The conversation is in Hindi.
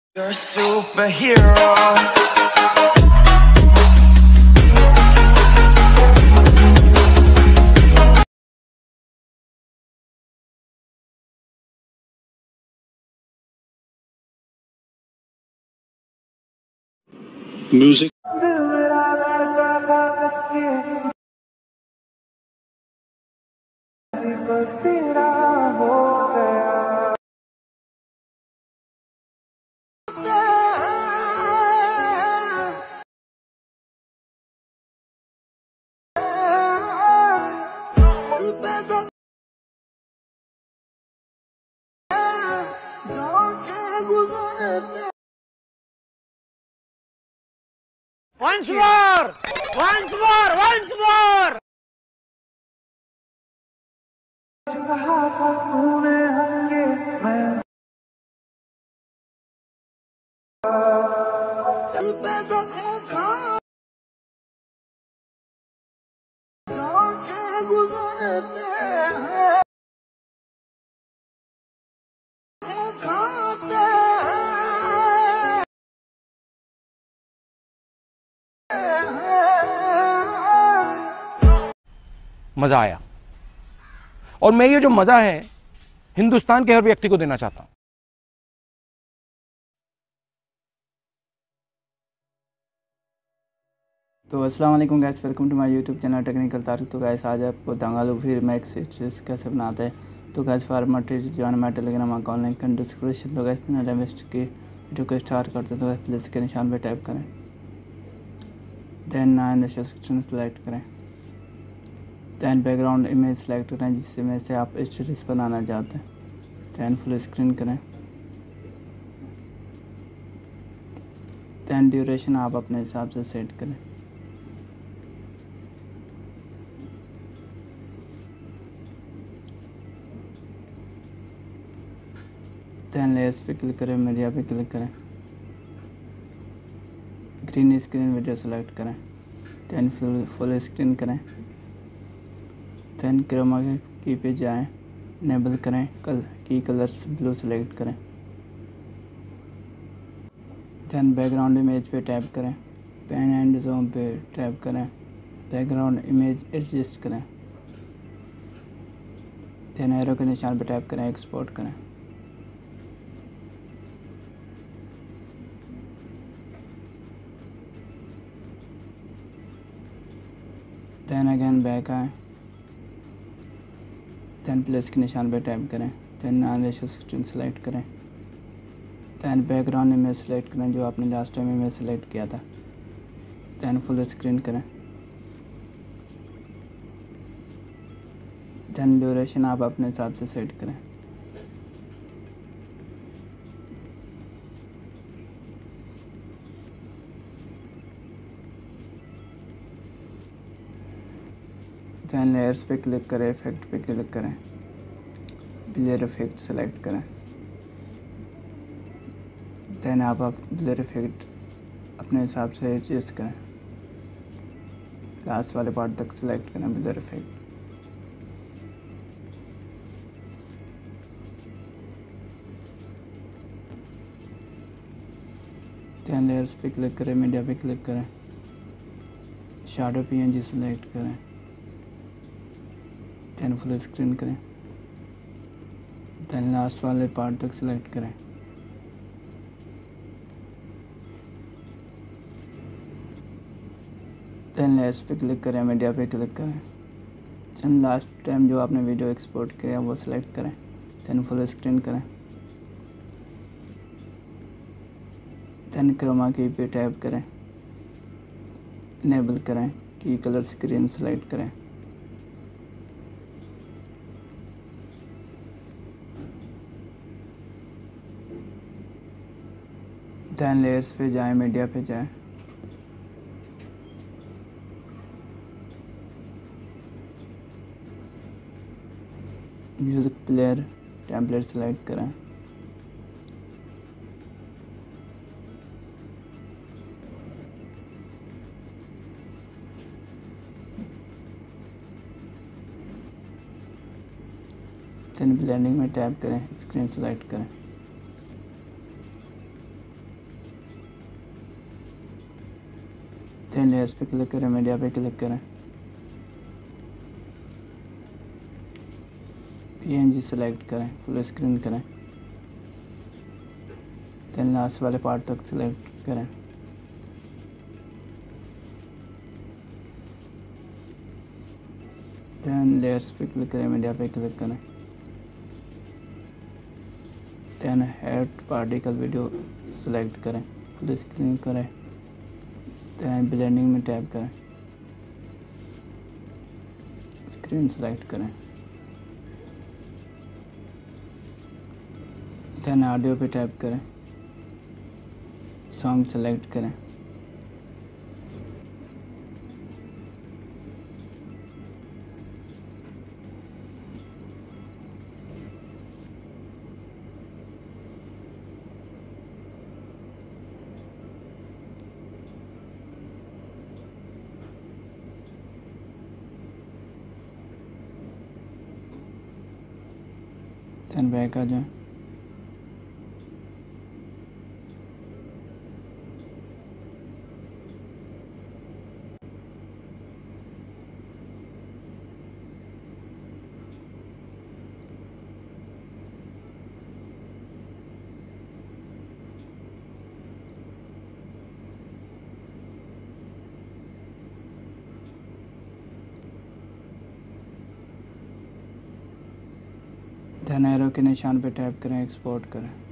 You're a superhero. Music. Once more! Once more! Once more! मजा आया और मैं ये जो मजा है हिंदुस्तान के हर व्यक्ति को देना चाहता हूं। तो अस्सलाम वालेकुम guys, welcome to my YouTube channel technical Tariq. तो गाइस आज आपको दंगालू फिर मैक्स स्ट्रेस कैसे बनाते हैं। तो गाइस फार्मेट जो मैं Telegram account link in description. तो गाइस बिना टाइम वेस्ट के वीडियो को स्टार्ट करते हैं। तो गाइस प्लस के निशान पे टाइप करें, देन नाइन सेक्शन सेलेक्ट करें, दैन बैकग्राउंड इमेज सेलेक्ट करें जिस इमेज से आप स्टेटस बनाना चाहते हैं, दैन फुल स्क्रीन करें, दैन ड्यूरेशन आप अपने हिसाब से सेट करें। दैन लेयर्स पे क्लिक करें, मीडिया पे क्लिक करें, ग्रीन स्क्रीन वीडियो सेलेक्ट करें, दैन फुल स्क्रीन करें, दैन क्रोमा की पे जाएं, इनेबल करें, की कलर्स ब्लू सेलेक्ट करें, दैन बैकग्राउंड इमेज पे टैप करें, पैन एंड ज़ूम पे टैप करें, बैकग्राउंड इमेज एडजस्ट करें, दैन एरो के निशान पे टैप करें, एक्सपोर्ट करें। दैन अगेन बैक आए, दैन प्लस के निशान पे टैप करें, दैन नॉन रेशियो 16 सेलेक्ट करें, दैन बैकग्राउंड इमेज सेलेक्ट करें जो आपने लास्ट टाइम इमेज सेलेक्ट किया था, दैन फुल स्क्रीन करें, दैन ड्यूरेशन आप अपने हिसाब से सेट करें। दैन लेयर्स पे क्लिक करें, इफेक्ट पे क्लिक करें, ब्लर इफेक्ट सेलेक्ट करें, दैन आप ब्लर इफेक्ट अपने हिसाब से एडजस्ट करें, लास्ट वाले पार्ट तक सेलेक्ट करें ब्लर इफेक्ट। दैन लेयर्स पे क्लिक करें, मीडिया पे क्लिक करें, शैडो पीएनजी सेलेक्ट करें, दैन फुल स्क्रीन करें, दैन लास्ट वाले पार्ट तक सेलेक्ट करें, दैन लेयर्स पे क्लिक करें, मीडिया पे क्लिक करें, दैन लास्ट टाइम जो आपने वीडियो एक्सपोर्ट किया वो सेलेक्ट करें, दैन फुल स्क्रीन करें, दैन क्रोमा की पे टैप करें, इनेबल करें, की कलर स्क्रीन सेलेक्ट करें, दैन लेयर्स पे जाएं, मीडिया पे जाएं, म्यूज़िक प्लेयर टेम्पलेट सेलेक्ट करें, दैन ब्लेंडिंग में टैप करें, स्क्रीन सेलेक्ट करें, देन लेयर्स पे क्लिक करें, मीडिया पे क्लिक करें, PNG सेलेक्ट करें, फुल स्क्रीन करें, देन लास्ट वाले पार्ट तक सेलेक्ट करें। देन लेयर्स पे क्लिक करें, मीडिया पे क्लिक करें, then head particle video select करें, फुल स्क्रीन करें, देन ब्लेंडिंग में टैप करें, स्क्रीन सेलेक्ट करें, देन ऑडियो पे टैप करें, सॉन्ग सेलेक्ट करें, देन बैक आ जाए। देन एरो के निशान पे टैप करें, एक्सपोर्ट करें।